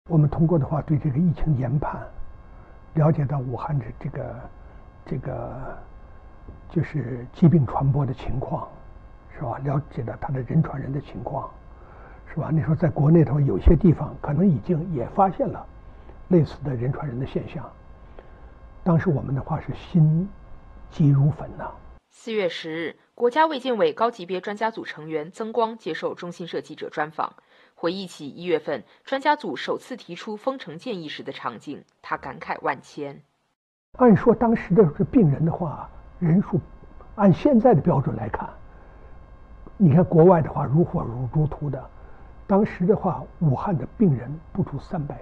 我们通过的话对这个疫情研判，了解到武汉的这个就是疾病传播的情况，是吧？了解到它的人传人的情况，是吧？你说在国内头有些地方可能已经也发现了类似的人传人的现象，当时我们的话是心急如焚呐。 4月10日，国家卫健委高级别专家组成员曾光接受中新社记者专访，回忆起1月份专家组首次提出封城建议时的场景，他感慨万千。 按说当时的病人的话，人数按现在的标准来看，你看国外的话如火如荼的，当时的话武汉的病人不足300人，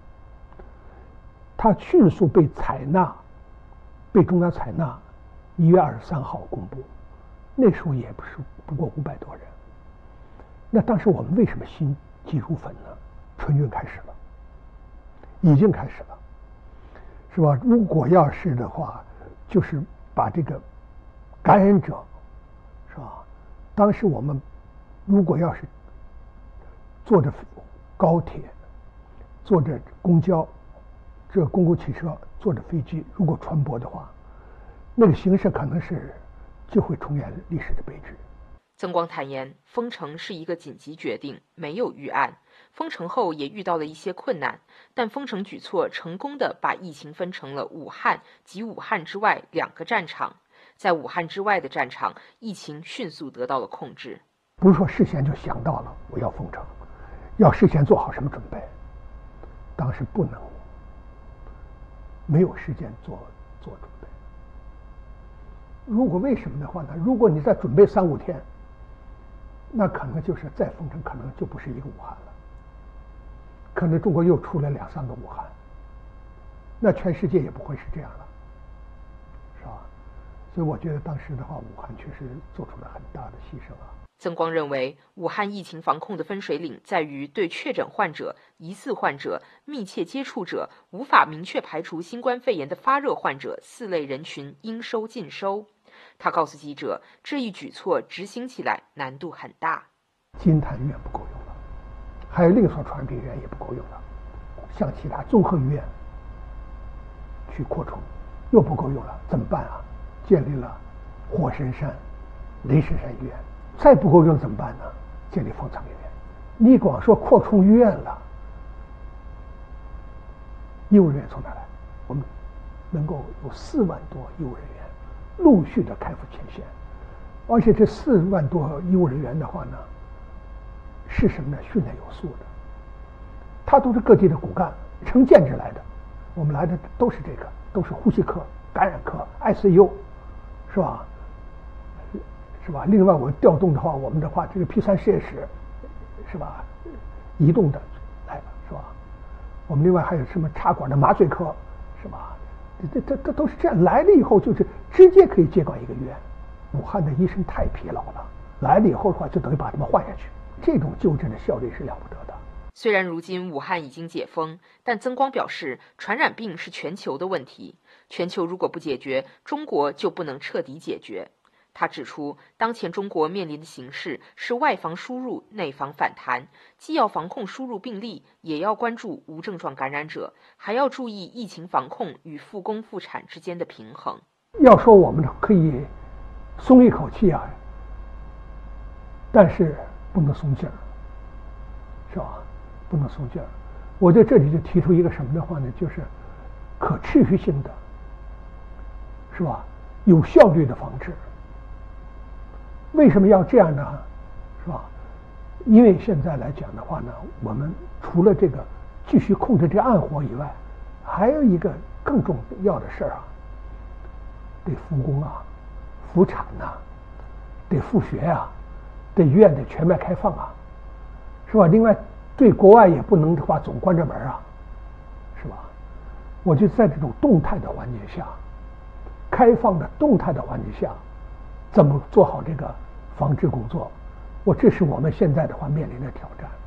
他迅速被中央采纳，1月23号公布，那时候也不过500多人。那当时我们为什么心急如焚呢？春运开始了，已经开始了，是吧？如果要是的话，就是把这个感染者，是吧？当时我们如果要是坐着高铁、坐着公交、这公共汽车、坐着飞机，如果传播的话，那个形势可能就会重演历史的悲剧。 曾光坦言，封城是一个紧急决定，没有预案。封城后也遇到了一些困难，但封城举措成功地把疫情分成了武汉及武汉之外2个战场。在武汉之外的战场，疫情迅速得到了控制。 不是说事先就想到了我要封城，要事先做好什么准备，当时没有时间做准备。如果为什么的话呢？如果你再准备3、5天，那可能就是再封城，可能就不是一个武汉了，可能中国又出来2、3个武汉，那全世界也不会是这样了，是吧？所以我觉得当时的话，武汉确实做出了很大的牺牲啊。 曾光认为，武汉疫情防控的分水岭在于对确诊患者、疑似患者、密切接触者、无法明确排除新冠肺炎的发热患者4类人群应收尽收。他告诉记者，这一举措执行起来难度很大。 金坛医院不够用了，还有另一所传染病医院也不够用了，像其他综合医院去扩充又不够用了，怎么办啊？建立了火神山、雷神山医院，再不够用怎么办呢？建立方舱医院。你光说扩充医院了，医务人员从哪来？我们能够有4万多医务人员陆续的开赴前线，而且这4万多医务人员的话呢，是什么呢？训练有素的，他都是各地的骨干，成建制来的。我们来的都是这个，都是呼吸科、感染科、ICU， 是吧？是吧？另外我调动的话，我们的话这个 P3实验室，是吧？移动的来了，是吧？我们另外还有什么插管的麻醉科，是吧？这都是这样来了以后，就是直接可以接管一个医院。武汉的医生太疲劳了，来了以后的话，就等于把他们换下去，这种救治的效率是了不得的。 虽然如今武汉已经解封，但曾光表示，传染病是全球的问题，全球如果不解决，中国就不能彻底解决。他指出，当前中国面临的形势是外防输入、内防反弹，既要防控输入病例，也要关注无症状感染者，还要注意疫情防控与复工复产之间的平衡。 要说我们可以松一口气啊，但是不能松劲儿，是吧？不能松劲儿。我在这里就提出一个什么的话呢？就是可持续性的，是吧？有效率的防治。为什么要这样呢？是吧？因为现在来讲的话呢，我们除了这个继续控制这个暗火以外，还有一个更重要的事儿啊，得复工啊，复产呐，得复学啊，得医院得全面开放啊，是吧？另外，对国外也不能的话总关着门啊，是吧？我就在这种动态的环境下，开放的动态的环境下，怎么做好这个防治工作？这是我们现在的话面临的挑战。